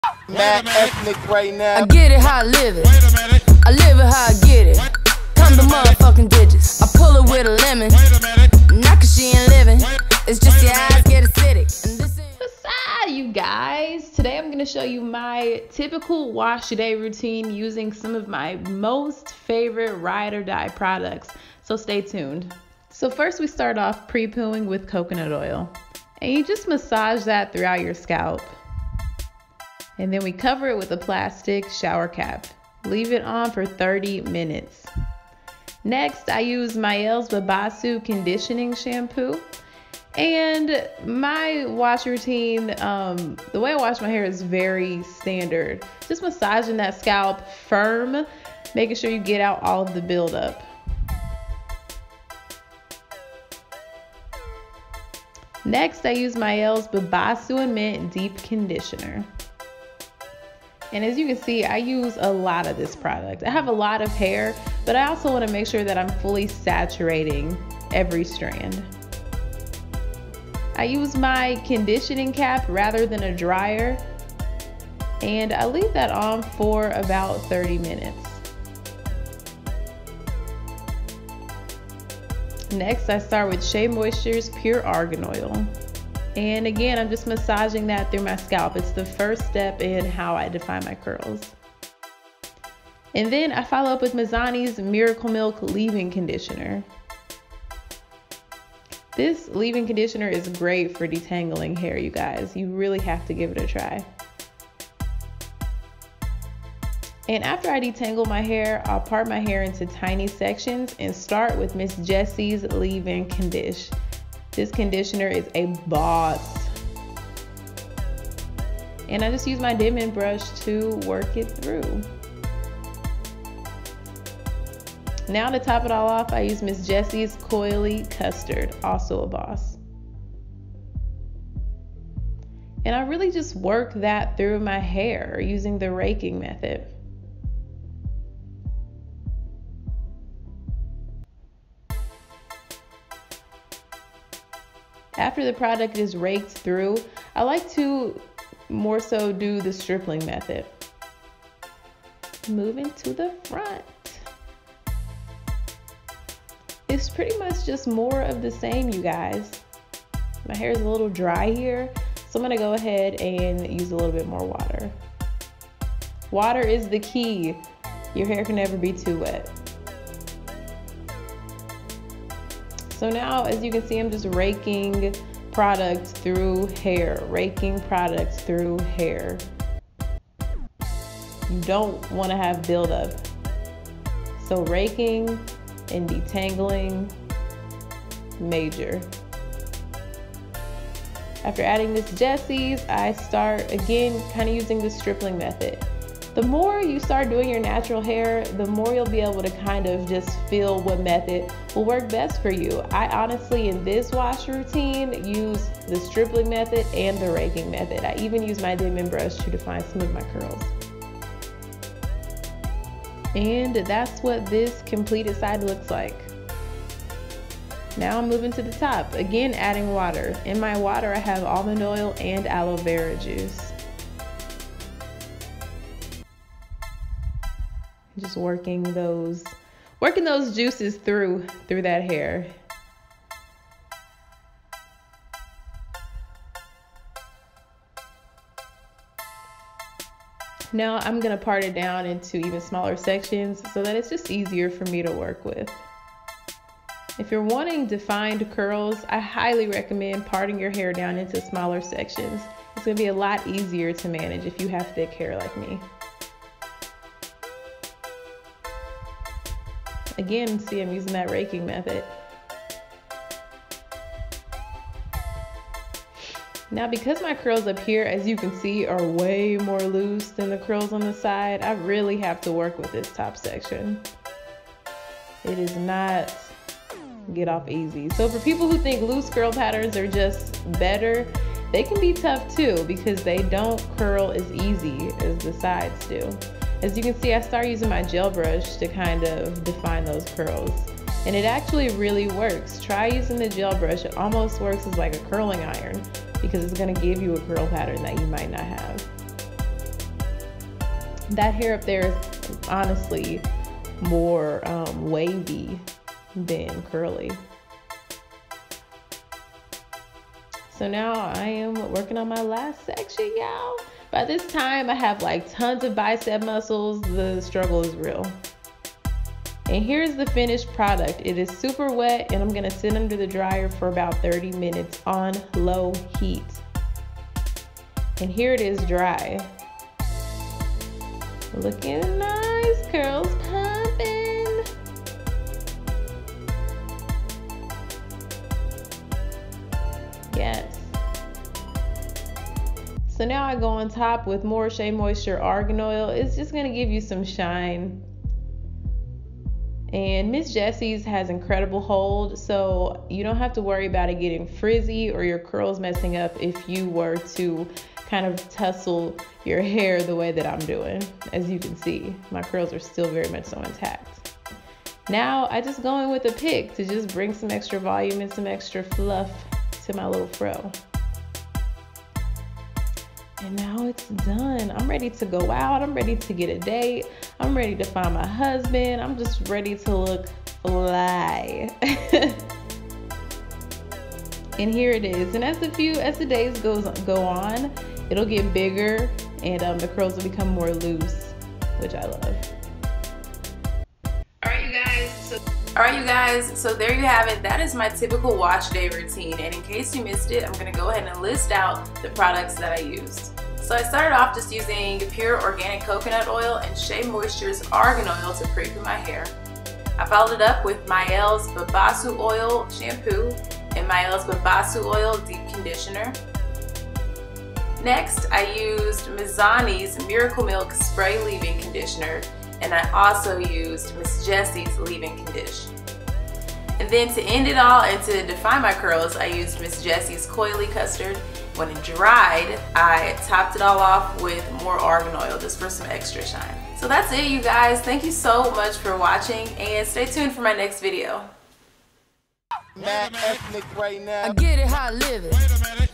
Mad ethnic right now. I get it how I live it. I live it how I get it. Come to motherfucking digits. I pull it with a lemon. Not cause she ain't living. It's just your eyes get acidic. And this ain't... What's up, you guys? Today I'm going to show you my typical wash day routine using some of my most favorite ride or die products. So stay tuned. So first we start off pre-pooing with coconut oil. And you just massage that throughout your scalp. And then we cover it with a plastic shower cap. Leave it on for 30 minutes. Next, I use Mielle's Babassu conditioning shampoo. And my wash routine, the way I wash my hair is very standard. Just massaging that scalp firm, making sure you get out all of the buildup. Next, I use Mielle's Babassu and Mint Deep Conditioner. And as you can see, I use a lot of this product. I have a lot of hair, but I also want to make sure that I'm fully saturating every strand. I use my conditioning cap rather than a dryer, and I leave that on for about 30 minutes. Next, I start with Shea Moisture's Pure Argan Oil. And again, I'm just massaging that through my scalp. It's the first step in how I define my curls. And then I follow up with Mizani's Miracle Milk Leave-In Conditioner. This leave-in conditioner is great for detangling hair, you guys. You really have to give it a try. And after I detangle my hair, I'll part my hair into tiny sections and start with Miss Jessie's Leave-In Condition. This conditioner is a boss. And I just use my Dim and brush to work it through. Now to top it all off, I use Miss Jessie's Coily Custard, also a boss. And I really just work that through my hair using the raking method. After the product is raked through, I like to more so do the stripling method. Moving to the front. It's pretty much just more of the same, you guys. My hair is a little dry here, so I'm gonna go ahead and use a little bit more water. Water is the key. Your hair can never be too wet. So now, as you can see, I'm just raking products through hair, raking products through hair. You don't want to have buildup. So raking and detangling, major. After adding Miss Jessie's, I start again kind of using the stripling method. The more you start doing your natural hair, the more you'll be able to kind of just feel what method will work best for you. I honestly, in this wash routine, use the stripling method and the raking method. I even use my Dim and brush to define some of my curls. And that's what this completed side looks like. Now I'm moving to the top, again adding water. In my water, I have almond oil and aloe vera juice. Just working those juices through that hair. Now I'm gonna part it down into even smaller sections so that it's just easier for me to work with. If you're wanting defined curls, I highly recommend parting your hair down into smaller sections. It's gonna be a lot easier to manage if you have thick hair like me. Again, see, I'm using that raking method. Now, because my curls up here, as you can see, are way more loose than the curls on the side, I really have to work with this top section. It is not get off easy. So for people who think loose curl patterns are just better, they can be tough too because they don't curl as easy as the sides do. As you can see, I start using my gel brush to kind of define those curls. And it actually really works. Try using the gel brush. It almost works as like a curling iron because it's gonna give you a curl pattern that you might not have. That hair up there is honestly more wavy than curly. So now I am working on my last section, y'all. By this time, I have like tons of bicep muscles. The struggle is real. And here's the finished product. It is super wet, and I'm gonna sit under the dryer for about 30 minutes on low heat. And here it is dry. Looking nice, curls pumping. Yes. So now I go on top with more Shea Moisture Argan Oil. It's just gonna give you some shine. And Miss Jessie's has incredible hold, so you don't have to worry about it getting frizzy or your curls messing up if you were to kind of tussle your hair the way that I'm doing. As you can see, my curls are still very much so intact. Now I just go in with a pick to just bring some extra volume and some extra fluff to my little fro. And now it's done. I'm ready to go out. I'm ready to get a date. I'm ready to find my husband. I'm just ready to look fly. And here it is. And as the days go on, it'll get bigger and the curls will become more loose, which I love. All right, you guys, so there you have it. That is my typical wash day routine. And in case you missed it, I'm gonna go ahead and list out the products that I used. So I started off just using pure organic coconut oil and Shea Moisture's argan oil to pre-poo my hair. I followed it up with Mielle's Babassu oil shampoo and Mielle's Babassu oil deep conditioner. Next, I used Mizani's Miracle Milk spray leave-in conditioner, and I also used Miss Jessie's leave-in conditioner. And then to end it all and to define my curls, I used Miss Jessie's Coily Custard. When it dried, I topped it all off with more argan oil just for some extra shine. So that's it, you guys. Thank you so much for watching, and stay tuned for my next video. Mad ethnic right now. I get it how I live it.